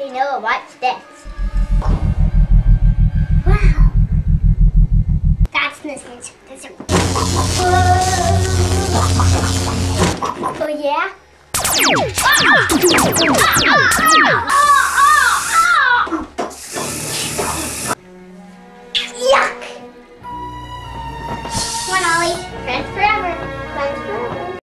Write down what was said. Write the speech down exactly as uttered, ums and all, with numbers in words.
You know, watch this. Wow. That's listening to this. Oh yeah?